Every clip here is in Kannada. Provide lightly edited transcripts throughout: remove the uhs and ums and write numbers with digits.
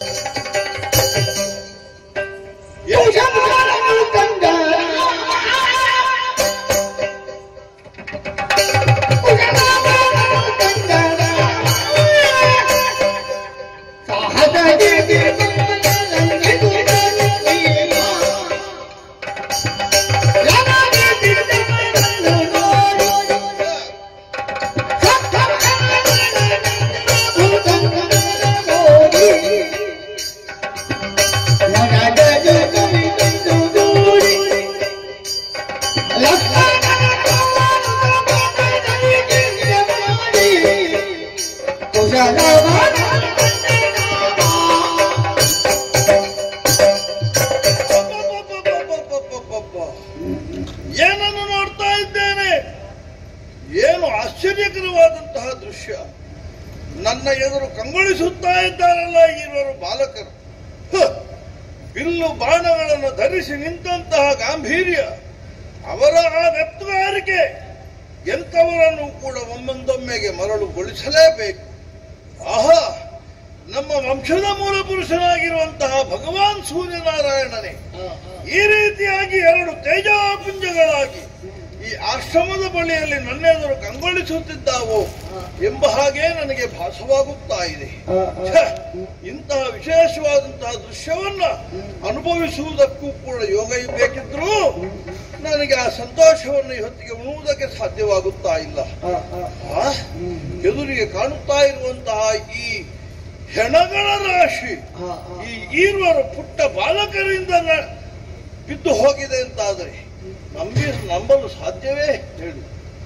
ಏನನ್ನು ನೋಡ್ತಾ ಇದ್ದೇನೆ? ಏನು ಆಶ್ಚರ್ಯಕರವಾದಂತಹ ದೃಶ್ಯ. ನನ್ನ ಎದುರು ಕಂಗೊಳಿಸುತ್ತಾ ಇದ್ದಾರಲ್ಲ ಇವರು ಬಾಲಕರು. ಬಿಲ್ಲು ಬಾಣಗಳನ್ನು ಧರಿಸಿ ನಿಂತಹ ಗಾಂಭೀರ್ಯ, ಅವರ ಆ ಎತ್ತುಗಾರಿಕೆ ಎಂಥವರನ್ನು ಕೂಡ ಒಮ್ಮೊಂದೊಮ್ಮೆಗೆ ಮರಳುಗೊಳಿಸಲೇಬೇಕು. ಆಹಾ, ನಮ್ಮ ವಂಶದ ಮೂಲ ಪುರುಷನಾಗಿರುವಂತಹ ಭಗವಾನ್ ಸೂರ್ಯನಾರಾಯಣನೇ ಈ ರೀತಿಯಾಗಿ ಎರಡು ತೇಜಾಪುಂಜಗಳಾಗಿ ಈ ಆಶ್ರಮದ ಬಳಿಯಲ್ಲಿ ನನ್ನೆದುರು ಕಂಗೊಳಿಸುತ್ತಿದ್ದಾವೋ ಎಂಬ ಹಾಗೆ ನನಗೆ ಭಾಸವಾಗುತ್ತಾ ಇದೆ. ಇಂತಹ ವಿಶೇಷವಾದಂತಹ ದೃಶ್ಯವನ್ನ ಅನುಭವಿಸುವುದಕ್ಕೂ ಕೂಡ ಯೋಗ ಬೇಕಿದ್ರೂ ನನಗೆ ಆ ಸಂತೋಷವನ್ನು ಹೊತ್ತಿಗೆ ಉಣ್ಣುವುದಕ್ಕೆ ಸಾಧ್ಯವಾಗುತ್ತಾ ಇಲ್ಲ. ಎದುರಿಗೆ ಕಾಣುತ್ತಾ ಇರುವಂತಹ ಈ ಹೆಣಗಳ ರಾಶಿ ಈ ಈರುವರು ಪುಟ್ಟ ಬಾಲಕರಿಂದ ಬಿದ್ದು ಹೋಗಿದೆ ಅಂತಾದರೆ ನಂಬಲು ಸಾಧ್ಯವೇ ಹೇಳಿ?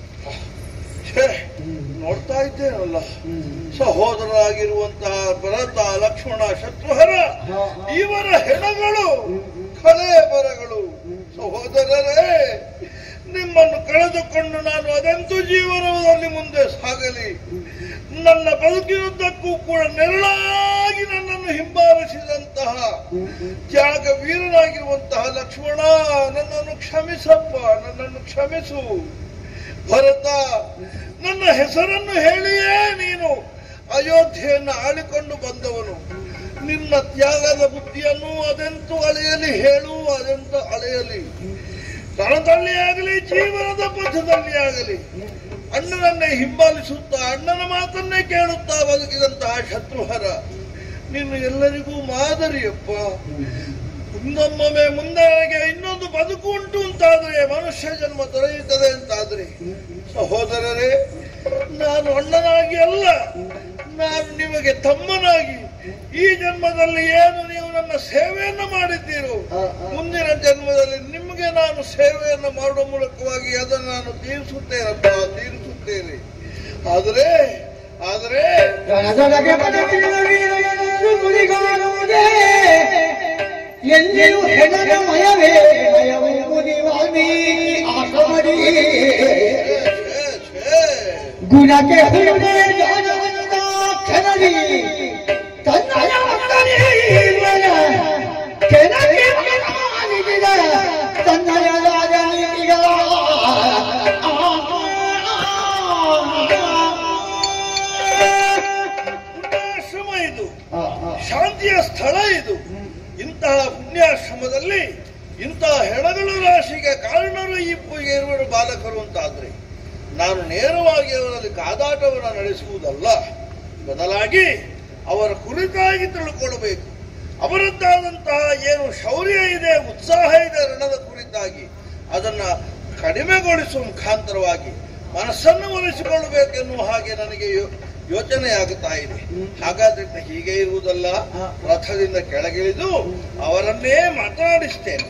ನೋಡ್ತಾ ಇದ್ದೇನಲ್ಲ, ಸಹೋದರರಾಗಿರುವಂತಹ ಭರತ, ಲಕ್ಷ್ಮಣ, ಶತ್ರುಹರ ಇವರ ಹೆಣಗಳು ಕಳೆ ಬರಗಳು. ಸಹೋದರರೇ, ನಿಮ್ಮನ್ನು ಕಳೆದುಕೊಂಡು ನಾನು ಅದೆಂತೂ ಜೀವನದಲ್ಲಿ ಮುಂದೆ ಸಾಗಲಿ? ನನ್ನ ಬದುಕಿನುದ್ದಕ್ಕೂ ಕೂಡ ನೆರಳಾಗಿ ನನ್ನನ್ನು ಹಿಂಬಾಲಿಸಿದಂತಹ ತ್ಯಾಗ ವೀರನಾಗಿರುವಂತಹ ಲಕ್ಷ್ಮಣ, ನನ್ನನ್ನು ಕ್ಷಮಿಸಪ್ಪ, ನನ್ನನ್ನು ಕ್ಷಮಿಸು. ಭರತ, ನನ್ನ ಹೆಸರನ್ನು ಹೇಳಿಯೇ ನೀನು ಅಯೋಧ್ಯೆಯನ್ನು ಆಳಿಕೊಂಡು ಬಂದವನು. ನಿನ್ನ ತ್ಯಾಗದ ಬುದ್ಧಿಯನ್ನು ಅದೆಂತೂ ಅಳೆಯಲಿ ಹೇಳು, ಅದೆಂತ ಅಳೆಯಲಿ? ತನದಲ್ಲಿ ಆಗಲಿ ಜೀವನದ ಪಥದಲ್ಲಿ ಆಗಲಿ ಅಣ್ಣನನ್ನೇ ಹಿಂಬಾಲಿಸುತ್ತಾ ಅಣ್ಣನ ಮಾತನ್ನೇ ಕೇಳುತ್ತಾ ಬದುಕಿದಂತಹ ಶತ್ರುಹರ ನೀನು ಎಲ್ಲರಿಗೂ ಮಾದರಿಯಪ್ಪ. ಮುಂದೊಮ್ಮೆ ಮುಂದೆ ನನಗೆ ಇನ್ನೊಂದು ಬದುಕು ಉಂಟು ಅಂತಾದ್ರೆ, ಮನುಷ್ಯ ಜನ್ಮ ದೊರೆಯುತ್ತದೆ ಅಂತಾದ್ರೆ, ಸಹೋದರರೇ, ನಾನು ಅಣ್ಣನಾಗಿ ಅಲ್ಲ, ನಾನು ನಿಮಗೆ ತಮ್ಮನಾಗಿ ಈ ಜನ್ಮದಲ್ಲಿ ಏನು ನೀವು ನನ್ನ ಸೇವೆಯನ್ನು ಮಾಡಿದ್ದೀರೋ ಮುಂದಿನ ಜನ್ಮದಲ್ಲಿ ನಿಮಗೆ ನಾನು ಸೇವೆಯನ್ನು ಮಾಡುವ ಮೂಲಕವಾಗಿ ಅದನ್ನು ನಾನು ತೀರಿಸುತ್ತೇನಪ್ಪ, ತೀರಿಸುತ್ತೇನೆ. ಆದರೆ ಎಲ್ಲಿಯೂ ಹೆಣದ ಮಯವೇ ಗುಣಕ್ಕೆ ಕ್ಷಣದಿ ತನ್ನಯ ತನ್ನಯ ರಾಜನೀತಿಗಳ ಪುಣ್ಯಾಶ್ರಮ ಇದು, ಶಾಂತಿಯ ಸ್ಥಳ ಇದು. ಇಂತಹ ಪುಣ್ಯಾಶ್ರಮದಲ್ಲಿ ಇಂತಹ ಹೆಣಗಳ ರಾಶಿಗೆ ಕಾರಣರು ಇರುವರು ಬಾಲಕರು ಅಂತಾದ್ರೆ ನಾನು ನೇರವಾಗಿ ಅವರಲ್ಲಿ ಕಾದಾಟವನ್ನು ನಡೆಸುವುದಲ್ಲ, ಬದಲಾಗಿ ಅವರ ಕುರಿತಾಗಿ ತಿಳ್ಕೊಳ್ಳಬೇಕು. ಅವರದ್ದಾದಂತಹ ಏನು ಶೌರ್ಯ ಇದೆ, ಉತ್ಸಾಹ ಇದೆ ರಣದ ಕುರಿತಾಗಿ, ಅದನ್ನ ಕಡಿಮೆಗೊಳಿಸುವ ಮುಖಾಂತರವಾಗಿ ಮನಸ್ಸನ್ನು ಒಲಿಸಿಕೊಳ್ಳಬೇಕೆನ್ನುವ ಹಾಗೆ ನನಗೆ ಯೋಚನೆಯಾಗುತ್ತಾ ಇದೆ. ಹಾಗಾದ್ರೆ ಹೀಗೆ ಇರುವುದಲ್ಲ, ರಥದಿಂದ ಕೆಳಗಿಳಿದು ಅವರನ್ನೇ ಮಾತನಾಡಿಸ್ತೇನೆ.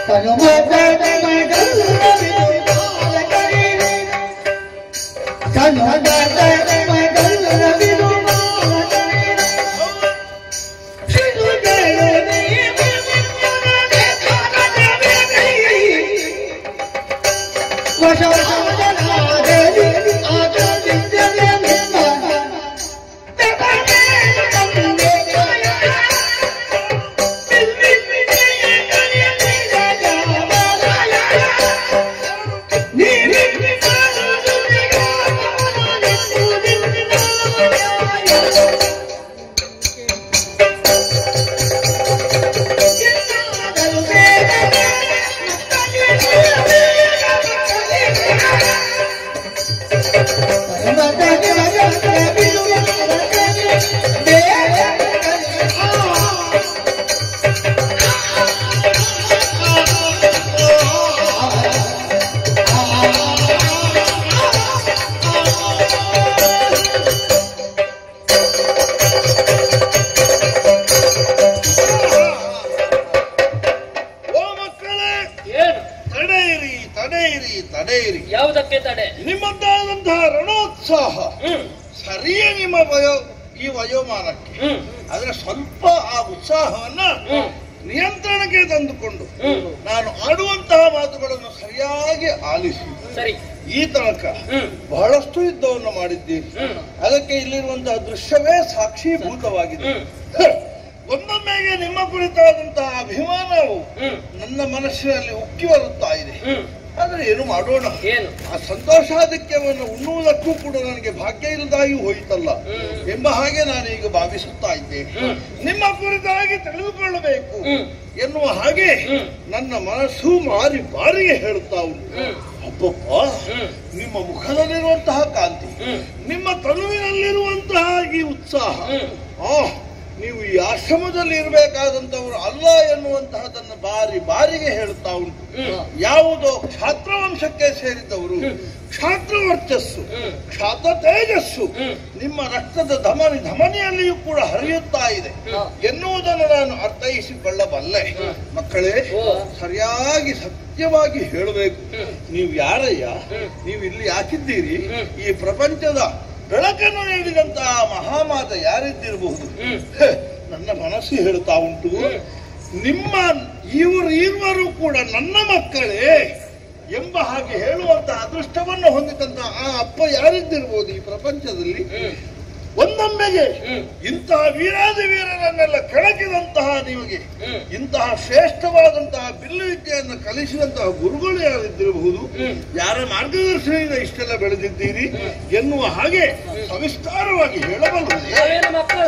ಯಾವುದಕ್ಕೆ ತಡೆ? ನಿಮ್ಮದ್ದಾದಂತಹ ರಣೋತ್ಸಾಹ ಸರಿಯೇ ನಿಮ್ಮ ಈ ವಯೋಮಾನಕ್ಕೆ. ಆದ್ರೆ ಸ್ವಲ್ಪ ಆ ಉತ್ಸಾಹವನ್ನ ನಿಯಂತ್ರಣಕ್ಕೆ ತಂದುಕೊಂಡು ನಾನು ಆಡುವಂತಹ ಮಾತುಗಳನ್ನು ಸರಿಯಾಗಿ ಆಲಿಸಿ ಸರಿ ಈ ತನಕ ಬಹಳಷ್ಟು ಯುದ್ಧವನ್ನು ಮಾಡಿದ್ದೀರಿ. ಅದಕ್ಕೆ ಇಲ್ಲಿರುವಂತಹ ದೃಶ್ಯವೇ ಸಾಕ್ಷೀಭೂತವಾಗಿದೆ. ಒಂದೊಮ್ಮೆಗೆ ನಿಮ್ಮ ಕುರಿತಾದಂತಹ ಅಭಿಮಾನವು ನನ್ನ ಮನಸ್ಸಿನಲ್ಲಿ ಉಕ್ಕಿ ಬರುತ್ತಾ ಇದೆ. ಆದ್ರೆ ಏನು ಮಾಡೋಣ, ಆ ಸಂತೋಷಾಧಿಕ್ಯವನ್ನು ಉಣ್ಣುವುದಕ್ಕೂ ಕೂಡ ನನಗೆ ಭಾಗ್ಯ ಇಲ್ಲದಾಗಿ ಹೋಯಿತಲ್ಲ ಎಂಬ ಹಾಗೆ ನಾನೀಗ ಭಾವಿಸುತ್ತಾ ಇದ್ದೇನೆ. ನಿಮ್ಮ ಕುರಿತಾಗಿ ತಿಳಿದುಕೊಳ್ಳಬೇಕು ಎನ್ನುವ ಹಾಗೆ ನನ್ನ ಮನಸ್ಸು ಮಾರಿ ಬಾರಿಗೆ ಹೇಳುತ್ತಾ ಉಂಟು. ಅಬ್ಬಬ್ಬ, ನಿಮ್ಮ ಮುಖದಲ್ಲಿರುವಂತಹ ಕಾಂತಿ, ನಿಮ್ಮ ತನುವಿನಲ್ಲಿರುವಂತಹ ಈ ಉತ್ಸಾಹ, ನೀವು ಈ ಆಶ್ರಮದಲ್ಲಿ ಇರಬೇಕಾದಂತವರು ಅಲ್ಲ ಎನ್ನುವಂತಹದನ್ನು ಬಾರಿ ಬಾರಿಗೆ ಹೇಳುತ್ತಾ ಉಂಟು. ಯಾವುದೋ ಕ್ಷಾತ್ರ ವಂಶಕ್ಕೆ ಸೇರಿದವರು, ಕ್ಷಾತ್ರ ವರ್ಚಸ್ಸು, ಕ್ಷಾತ್ರ ತೇಜಸ್ಸು ನಿಮ್ಮ ರಕ್ತದ ಧಮನಿಯಲ್ಲಿಯೂ ಕೂಡ ಹರಿಯುತ್ತಾ ಇದೆ ಎನ್ನುವುದನ್ನು ನಾನು ಅರ್ಥೈಸಿಕೊಳ್ಳಬಲ್ಲೆ. ಮಕ್ಕಳೇ, ಸರಿಯಾಗಿ ಸತ್ಯವಾಗಿ ಹೇಳಬೇಕು. ನೀವು ಯಾರಯ್ಯ? ನೀವು ಇಲ್ಲಿ ಯಾಕಿದ್ದೀರಿ? ಈ ಪ್ರಪಂಚದ ಬೆಳಕನ್ನು ನೀಡಿದಂತಹ ಮಹಾಮಾತ ಯಾರಿದ್ದಿರಬಹುದು? ನನ್ನ ಮನಸ್ಸು ಹೇಳ್ತಾ ಉಂಟು, ನಿಮ್ಮ ಇವರು ಕೂಡ ನನ್ನ ಮಕ್ಕಳೇ ಎಂಬ ಹಾಗೆ ಹೇಳುವಂತಹ ಅದೃಷ್ಟವನ್ನು ಹೊಂದಿದಂತಹ ಆ ಅಪ್ಪ ಯಾರಿದ್ದಿರಬಹುದು ಈ ಪ್ರಪಂಚದಲ್ಲಿ? ಒಂದೊಮ್ಮೆಗೆ ಇಂತಹ ವೀರಾದಿ ವೀರರನ್ನೆಲ್ಲ ಕೆಳಗಿದಂತಹ ನಿಮಗೆ ಇಂತಹ ಶ್ರೇಷ್ಠವಾದಂತಹ ಬಿಲ್ಲು ವಿದ್ಯೆಯನ್ನು ಕಲಿಸಿದಂತಹ ಗುರುಗಳು ಯಾರಿದ್ದಿರಬಹುದು? ಯಾರ ಮಾರ್ಗದರ್ಶನದಿಂದ ಇಷ್ಟೆಲ್ಲ ಬೆಳೆದಿದ್ದೀರಿ ಎನ್ನುವ ಹಾಗೆ ಸವಿಸ್ತಾರವಾಗಿ ಹೇಳಬಲ್ಲದೆ.